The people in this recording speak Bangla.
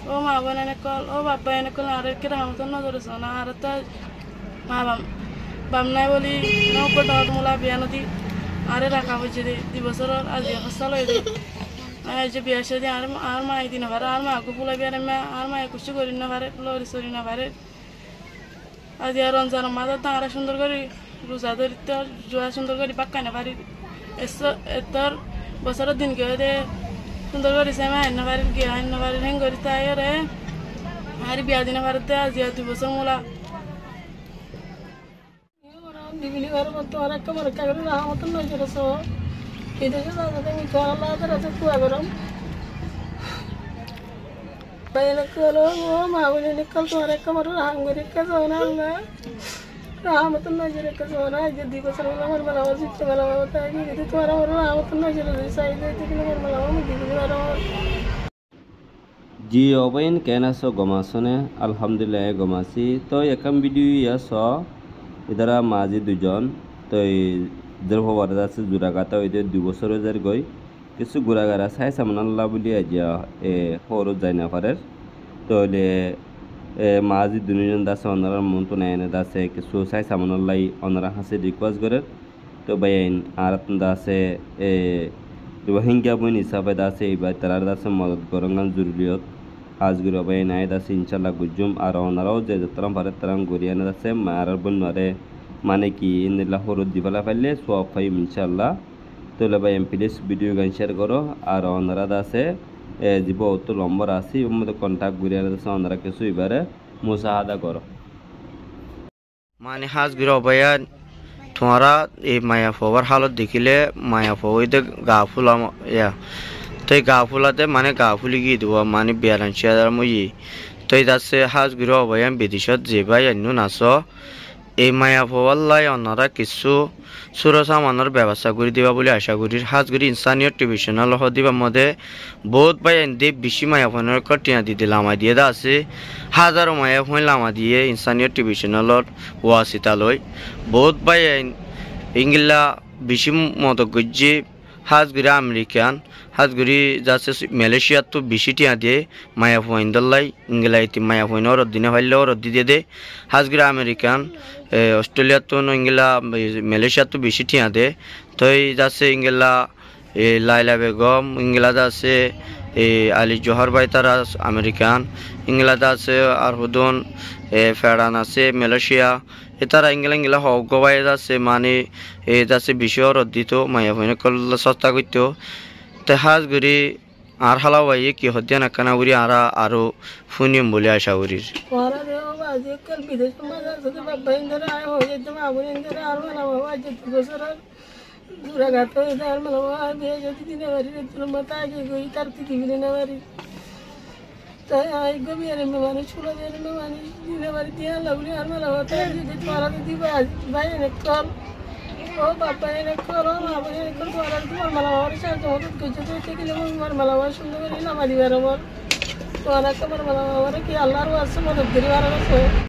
ও মা বোন এনে কল ও বাবা এনে কল আর কি রহমতের নজরে সোনা আর তো মা বাম নাই বলি নৌকো ডট মোলা বিয়া নদী আরে রাখা হয়েছে দুই বছর আজ হস্তা লই দে আজ যে বিয়া সাথে আর মা দিন পারে আর মা গো ফুলা বিয়ার মা আর মা কিছু করি না পারে লরি সরি না পারে আজ আর রমজান মাঝে তাঁরা সুন্দর করে রোজা ধরিতে জোয়া সুন্দর করে পাক্কা না পারি এতর বছরের দিন কেউ দে সুন্দর করে সে মা হান্য পারি গিয়ে হান্য পারি হেং করি তাই রে আর বিয়া দিনে পারতে আজ 2 বছর মোলা দিবিলি ঘর মতো আর একটা মরে কাগরে না মতো নয় জোরে সো বিদেশে যাতে আমি খাওয়া লাগাতে রাতে কুয়া গরম বাইরে কলো ও মা বলে নিকল তোমার একটা মরে হাঙ্গরি কাজ না না রাহমতুন নজরে কাজ না যে 2 বছর হলো আমার মেলা জিততে মেলা তাই যদি তোমার আমার রাহমতুন নজরে চাই দিতে কিন্তু আমার মেলা আমি দিবিলি ঘর जी ओबैन कहना सो गमासने अल्हम्दुलिल्लाह गमासी तो एकम वीडियो या सो इधर माजी दुजन तो इधर हवारे से जुरागाता इधर 2 বছর जार गई किसु गुरागारा साइ सामनाल्ला बुली आजिया ए हरो जायना पारे तो ले माजी दुनियन दास अनरा मन्तो नायने दासे किसु साइ सामनाल्लाई अनरा हासे रिक्वेस्ट करे तो बायन आरत दासे ए रोहिंग्या बन हिसाबे दासे इबा तरार दासे मदद करंगान जरुरियत आजगुरो बाय नाय दासे इंशाल्लाह गुजुम आर अनराव जे जतराम पारे तराम गरियाना दासे मार बनरे माने कि इनला हरो दिबला पाइले सब फाइम इंशाल्लाह तो ले बाय प्लीज वीडियो गान शेयर करो आर अनरा दासे जीव तो नम्बर आसी मते कॉन्टैक्ट गरियाना दासे अनरा केसु इबारे मुसाहादा करो माने हाजगुरो बाय तुम्हारा ये माया फोवर हालत देखिले माया फोइदे गाफुला या तो गाफुलाते माने गाफुली की दुआ माने बेलांशिया मुई तो इदासे हाज गिरो बयान विदिशत जेबाय अन्नु नासो এই মায়া ফওয়াল্লাই অনারা কিছু সুরসামানের ব্যবস্থা করে দিবা বলে আশা করি হাজগুড়ি ইনসানিয়ত টিভিশনাল হ দিবা মধ্যে বহুত ভাই এনদে বেশি মায়া ফোনের কটিয়া দিতে লামা দিয়ে দা আছে হাজারো মায়া ফোন লামা দিয়ে ইনসানিয়ত টিভিশনালত ওয়াসিতালই বহুত ভাই ইংলা বেশি মত গজ্জি হাজগুড়ি আমেরিকান হাজগুড়ি যাচ্ছে মালয়েশিয়া তো বেশি টিয়া দিয়ে মায়া ফোন দল্লাই ইংলা ইতি মায়া ফোন ওর দিনে ফাইলে ওর দিয়ে দে হাজগুড়ি আমেরিকান অস্ট্রেলিয়া তো ইংলা মালয়েশিয়া তো বেশি টিয়া দে তো যাচ্ছে ইংলা লাইলা বেগম ইংলা যাচ্ছে আলী জোহর ভাই তারা আমেরিকান ইংলা যাচ্ছে আর হুদন ফেরান আছে মালয়েশিয়া এতারা ইংলা হক ভাই যাচ্ছে মানে যাচ্ছে বেশি ওর দিত মায়া ফোন করলে সস্তা করতো তো হাজগুড়ি আর হালাও ভাই কি হদ্দিয়া না কানা উড়ি আরো ফুনিয়ম বলে আশা করি आजकल विदेश में जाते बाबा इंदर आए हो जाते बाबू इंदर आर मला बाबा जाते बसर दूरा गातो इधर मला बाबा दे जाती दिन वारी तुम मत आगे गई करती थी दिन वारी तो आई गो मेरे में माने छुला मेरे में माने दिन वारी दिया लगली आर मला होता है जे तुम्हारा दी भाई ने कल ओ बाबा ने कल ओ बाबा ने कल तुम्हारा तुम्हारा मला और शांत होत गजो तो के लिए मला बाबा सुंदर ना मारी बार तो अनका मला बाबा की अल्लाह वास मदद करी वाला